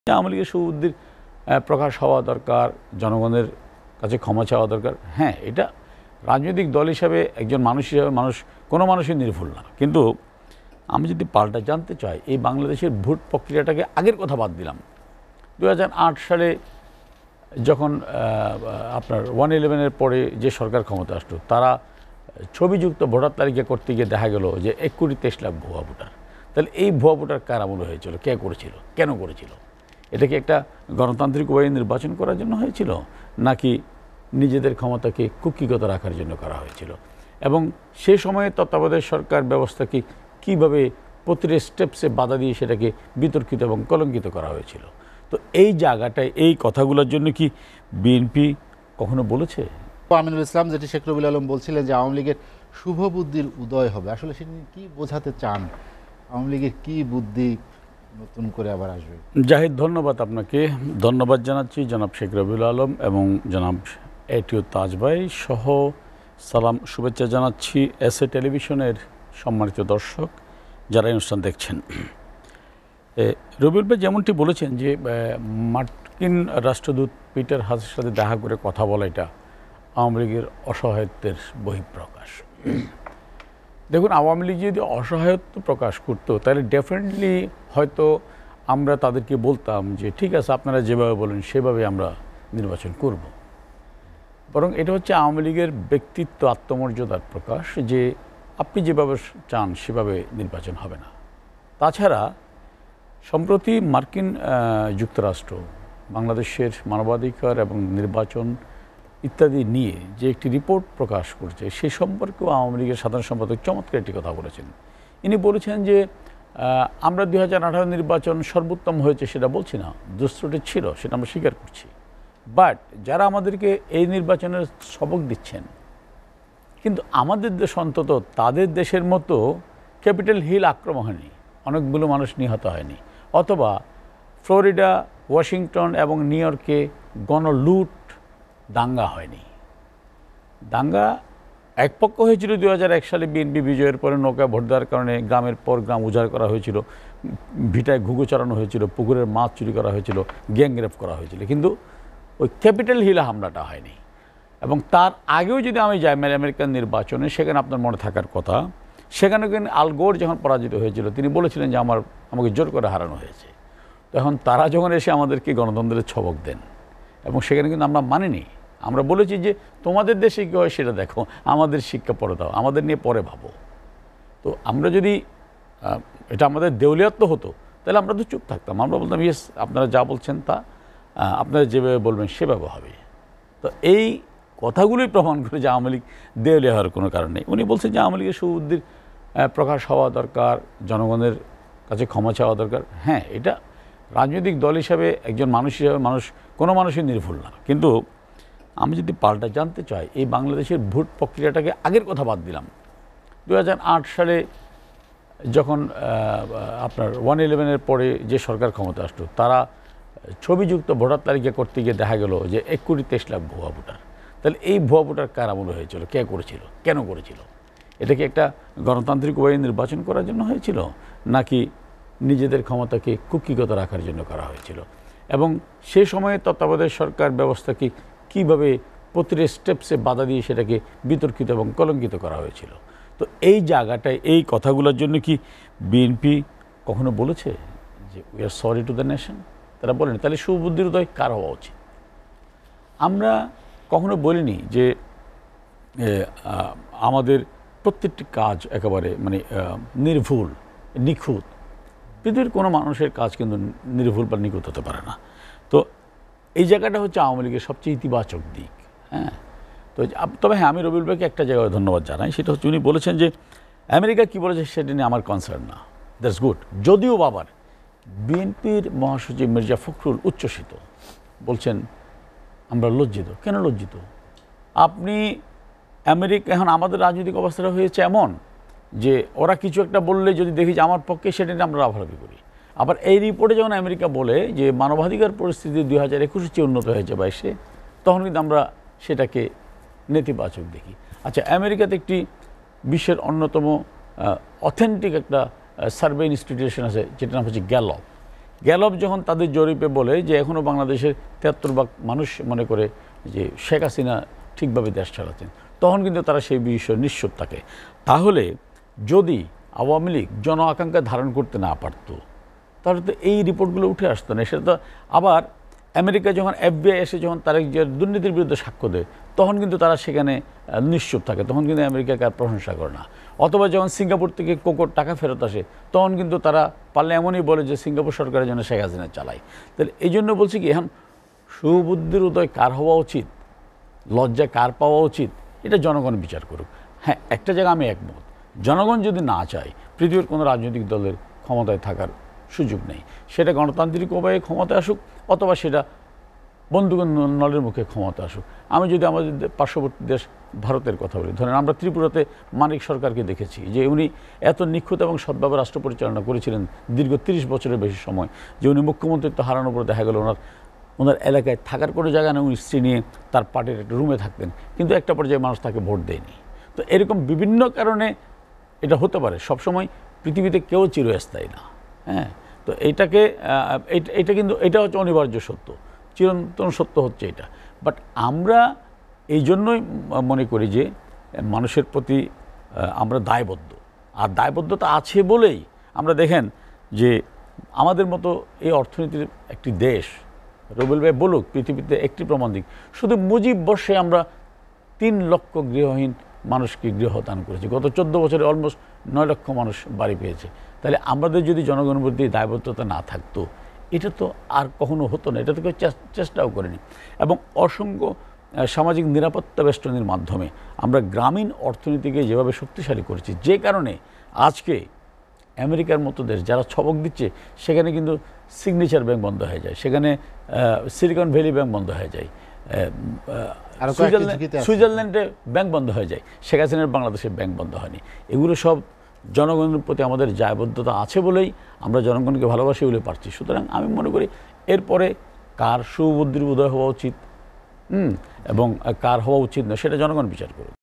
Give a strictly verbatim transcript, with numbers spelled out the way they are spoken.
আওয়ামী লীগের সুবুদ্ধির প্রকাশ হওয়া দরকার, জনগণের কাছে ক্ষমা চাওয়া দরকার। হ্যাঁ, এটা রাজনৈতিক দল হিসাবে একজন মানুষ হিসাবে মানুষ কোনো মানুষই নির্ভুল না। কিন্তু আমি যদি পাল্টা জানতে চাই, এই বাংলাদেশের ভোট প্রক্রিয়াটাকে আগের কথা বাদ দিলাম, দু হাজার আট সালে যখন আপনার ওয়ান ইলেভেনের পরে যে সরকার ক্ষমতা আসলো, তারা ছবিযুক্ত ভোটার তালিকা করতে গিয়ে দেখা গেল যে এক কোটি তেইশ লাখ ভুয়া ভোটার। তাহলে এই ভুয়া ভোটার কার আমলে হয়েছিল, কে করেছিল, কেন করেছিল? এটা কি একটা গণতান্ত্রিক উপায়ে নির্বাচন করার জন্য হয়েছিল, নাকি নিজেদের ক্ষমতাকে কুক্ষিগত রাখার জন্য করা হয়েছিল? এবং সে সময়ে তত্ত্বাবধায়ক সরকার ব্যবস্থাকে কীভাবে প্রতিটি স্টেপসে বাধা দিয়ে সেটাকে বিতর্কিত এবং কলঙ্কিত করা হয়েছিল? তো এই জায়গাটায় এই কথাগুলোর জন্য কি বিএনপি কখনো বলেছে? আমিনুল ইসলাম যেটি শেখ রবিউল আলম বলছিলেন যে আওয়ামী লীগের শুভ বুদ্ধির উদয় হবে, আসলে সেটি কি বোঝাতে চান? আওয়ামী লীগের কি বুদ্ধি নতুন করে আবার আসবে? জাহিদ, ধন্যবাদ আপনাকে। ধন্যবাদ জানাচ্ছি জনাব শেখ রবিউল আলম এবং জনাব এটিও তাজ ভাই সহ সালাম শুভেচ্ছা জানাচ্ছি এস এ টেলিভিশনের সম্মানিত দর্শক যারা অনুষ্ঠান দেখছেন। রবিউল ভাই যেমনটি বলেছেন যে মার্কিন রাষ্ট্রদূত পিটার হাসের সাথে দেখা করে কথা বলা, এটা আওয়ামী লীগের অসহায়ত্বের বহিঃপ্রকাশ। দেখুন, আওয়ামী লীগ যদি অসহায়ত্ব প্রকাশ করতো তাহলে ডেফিনেটলি হয়তো আমরা তাদেরকে বলতাম যে ঠিক আছে, আপনারা যেভাবে বলেন সেভাবে আমরা নির্বাচন করব। বরং এটা হচ্ছে আওয়ামী লীগের ব্যক্তিত্ব, আত্মমর্যাদার প্রকাশ যে আপনি যেভাবে চান সেভাবে নির্বাচন হবে না। তাছাড়া সম্প্রতি মার্কিন যুক্তরাষ্ট্র বাংলাদেশের মানবাধিকার এবং নির্বাচন ইত্যাদি নিয়ে যে একটি রিপোর্ট প্রকাশ করছে, সে সম্পর্কেও আওয়ামী লীগের সাধারণ সম্পাদক চমৎকার একটি কথা বলেছেন। ইনি বলেছেন যে আমরা দুই হাজার আঠারো নির্বাচন সর্বোত্তম হয়েছে সেটা বলছি না, দুষ্ত্রুটি ছিল, সেটা আমরা স্বীকার করছি। বাট যারা আমাদেরকে এই নির্বাচনের সবক দিচ্ছেন, কিন্তু আমাদের দেশ অন্তত তাদের দেশের মতো ক্যাপিটাল হিল আক্রমণ হয়নি, অনেকগুলো মানুষ নিহত হয়নি, অথবা ফ্লোরিডা, ওয়াশিংটন এবং নিউ ইয়র্কে গণলুট, দাঙ্গা হয়নি। দাঙ্গা এক পক্ষ হয়েছিল দুই হাজার এক সালে বিএনপি বিজয়ের পরে নৌকা ভোট দেওয়ার কারণে গ্রামের পর গ্রাম উজাড় করা হয়েছিল, ভিটায় ঘুঘু চড়ানো হয়েছিল, পুকুরের মাছ চুরি করা হয়েছিল, গ্যাংরেপ করা হয়েছিল, কিন্তু ওই ক্যাপিটাল হিলে হামলাটা হয়নি। এবং তার আগেও যদি আমি যাই আমেরিকান নির্বাচনে, সেখানে আপনার মনে থাকার কথা, সেখানে কিন্তু আল গোর যখন পরাজিত হয়েছিল তিনি বলেছিলেন যে আমার আমাকে জোর করে হারানো হয়েছে। তখন তারা যখন এসে আমাদেরকে গণতন্ত্রের ছবক দেন এবং সেখানে কিন্তু আমরা মানিনি, আমরা বলেছি যে তোমাদের দেশে কী হয় সেটা দেখো, আমাদের শিক্ষা পরে দাও, আমাদের নিয়ে পরে ভাবো। তো আমরা যদি এটা আমাদের দেউলিয়াত্ব হতো তাহলে আমরা তো চুপ থাকতাম, আমরা বলতাম ইয়েস আপনারা যা বলছেন তা আপনারা যেভাবে বলবেন সেভাবে হবে। তো এই কথাগুলোই প্রমাণ করে যে আওয়ামী লীগ দেউলিয়া হওয়ার কোনো কারণ নেই। উনি বলছেন যে আওয়ামী লীগের সুবুদ্ধির প্রকাশ হওয়া দরকার, জনগণের কাছে ক্ষমা চাওয়া দরকার। হ্যাঁ, এটা রাজনৈতিক দল হিসাবে একজন মানুষ হিসাবে মানুষ কোনো মানুষই নির্ভুল না। কিন্তু আমি যদি পাল্টা জানতে চাই, এই বাংলাদেশের ভোট প্রক্রিয়াটাকে আগের কথা বাদ দিলাম, দু হাজার আট সালে যখন আপনার ওয়ান ইলেভেনের পরে যে সরকার ক্ষমতা আসলো, তারা ছবিযুক্ত ভোটার তালিকা করতে গিয়ে দেখা গেল যে এক কোটি তেইশ লাখ ভুয়া ভোটার। তাহলে এই ভুয়া ভোটার কার আমলে হয়েছিল, কে করেছিল, কেন করেছিল? এটা কি একটা গণতান্ত্রিক উপায়ে নির্বাচন করার জন্য হয়েছিল, নাকি নিজেদের ক্ষমতাকে কুক্ষিগত রাখার জন্য করা হয়েছিল? এবং সে সময়ে তত্ত্বাবধায়ক সরকার ব্যবস্থাকে কীভাবে প্রতিটি স্টেপসে বাধা দিয়ে সেটাকে বিতর্কিত এবং কলঙ্কিত করা হয়েছিল? তো এই জায়গাটায় এই কথাগুলোর জন্য কি বিএনপি কখনো বলেছে যে we are sorry to the nation? তারা বলেনি। তাহলে সুবুদ্ধির উদয় কার হওয়া উচিত? আমরা কখনো বলিনি যে আমাদের প্রত্যেকটি কাজ একেবারে মানে নির্ভুল, নিখুঁত। পৃথিবীর কোনো মানুষের কাজ কিন্তু নির্ভুল বা নিখুঁত হতে পারে না। তো এই জায়গাটা হচ্ছে আওয়ামী লীগের সবচেয়ে ইতিবাচক দিক। হ্যাঁ, তো তবে হ্যাঁ, আমি রবিউল ভাইকে একটা জায়গায় ধন্যবাদ জানাই, সেটা হচ্ছে উনি বলেছেন যে আমেরিকা কী বলেছে সেটা নিয়ে আমার কনসার্ন না, দ্যাটস গুড। যদিও বাবার বিএনপির মহাসচিব মির্জা ফখরুল উচ্ছ্বসিত, বলছেন আমরা লজ্জিত। কেন লজ্জিত? আপনি আমেরিকা, এখন আমাদের রাজনৈতিক অবস্থাটা হয়েছে এমন যে ওরা কিছু একটা বললে যদি দেখি যে আমার পক্ষে, সেটা নিয়ে আমরা লাফালাফি করি। আবার এই রিপোর্টে যখন আমেরিকা বলে যে মানবাধিকার পরিস্থিতি দুই হাজার একুশে চেয়ে উন্নত হয়েছে বাইশে, তখন কিন্তু আমরা সেটাকে নেতিবাচক দেখি। আচ্ছা, আমেরিকাতে একটি বিশ্বের অন্যতম অথেন্টিক একটা সার্ভে ইনস্টিটিউশন আছে যেটার নাম হচ্ছে গ্যালপ। গ্যালপ যখন তাদের জরিপে বলে যে এখনও বাংলাদেশের তিয়াত্তর ভাগ মানুষ মনে করে যে শেখ হাসিনা ঠিকভাবে দেশ চালাচ্ছেন, তখন কিন্তু তারা সেই বিষয়ে নিশ্চুপ থাকে। তাহলে যদি আওয়ামী লীগ জন আকাঙ্ক্ষা ধারণ করতে না পারত, তাহলে তো এই রিপোর্টগুলো উঠে আসতো না। সেটা তো আবার আমেরিকা যখন এফবিআই এসে যখন তারা যে দুর্নীতির বিরুদ্ধে সাক্ষ্য দেয়, তখন কিন্তু তারা সেখানে নিশ্চুপ থাকে, তখন কিন্তু আমেরিকাকে আর প্রশংসা করে না। অথবা যখন সিঙ্গাপুর থেকে কোকোর টাকা ফেরত আসে, তখন কিন্তু তারা পারলে এমনই বলে যে সিঙ্গাপুর সরকারের জন্য শেখ হাসিনা চালায়। তাহলে এই জন্য বলছি কি, এখন সুবুদ্ধির উদয় কার হওয়া উচিত, লজ্জা কার পাওয়া উচিত, এটা জনগণ বিচার করুক। হ্যাঁ, একটা জায়গা আমি একমত, জনগণ যদি না চায় পৃথিবীর কোনো রাজনৈতিক দলের ক্ষমতায় থাকার সুযোগ নেই। সেটা গণতান্ত্রিক উপায়ে ক্ষমতা আসুক অথবা সেটা বন্দুকের নলের মুখে ক্ষমতা আসুক। আমি যদি আমাদের পার্শ্ববর্তী দেশ ভারতের কথা বলি, ধরেন আমরা ত্রিপুরাতে মানিক সরকারকে দেখেছি যে উনি এত নিখুঁত এবং সৎভাবে রাষ্ট্র পরিচালনা করেছিলেন দীর্ঘ তিরিশ বছরের বেশি সময়, যে উনি মুখ্যমন্ত্রিত্ব হারানোর পর দেখা গেল ওনার ওনার এলাকায় থাকার কোনো জায়গা নেই, উনি স্ত্রী নিয়ে তার পার্টির একটা রুমে থাকতেন, কিন্তু একটা পর্যায়ে মানুষ তাকে ভোট দেয়নি। তো এরকম বিভিন্ন কারণে এটা হতে পারে, সবসময় পৃথিবীতে কেউ চিরস্থায়ী না। হ্যাঁ, তো এইটাকে এটা কিন্তু এটা হচ্ছে অনিবার্য সত্য, চিরন্তন সত্য হচ্ছে এটা। বাট আমরা এই জন্যই মনে করি যে মানুষের প্রতি আমরা দায়বদ্ধ, আর দায়বদ্ধতা আছে বলেই আমরা দেখেন যে আমাদের মতো এই অর্থনীতির একটি দেশ, রুবেল ভাই বলুক পৃথিবীতে একটি প্রমাণ দিক, শুধু মুজিব বর্ষে আমরা তিন লক্ষ গৃহহীন মানুষকে গৃহদান করেছি। গত চোদ্দ বছরে অলমোস্ট নয় লক্ষ মানুষ বাড়ি পেয়েছে। তাহলে আমাদের যদি জনগণের প্রতি দায়বদ্ধতা না থাকতো, এটা তো আর কখনো হতো না, এটা তো কেউ চেষ্টাও করেনি। এবং অসংখ্য সামাজিক নিরাপত্তা বেষ্টনীর মাধ্যমে আমরা গ্রামীণ অর্থনীতিকে যেভাবে শক্তিশালী করেছি, যে কারণে আজকে আমেরিকার মতো দেশ যারা ছবক দিচ্ছে, সেখানে কিন্তু সিগনেচার ব্যাংক বন্ধ হয়ে যায়, সেখানে সিলিকন ভ্যালি ব্যাংক বন্ধ হয়ে যায়, সুইজারল্যান্ডে ব্যাংক বন্ধ হয়ে যায়, শেখ হাসিনার বাংলাদেশের ব্যাংক বন্ধ হয়নি। এগুলো সব জনগণের প্রতি আমাদের দায়বদ্ধতা আছে বলেই আমরা জনগণকে ভালোবাসি বলে পারছি। সুতরাং আমি মনে করি এরপরে কার সুবুদ্ধির উদয় হওয়া উচিত হুম এবং কার হওয়া উচিত না, সেটা জনগণ বিচার করুক।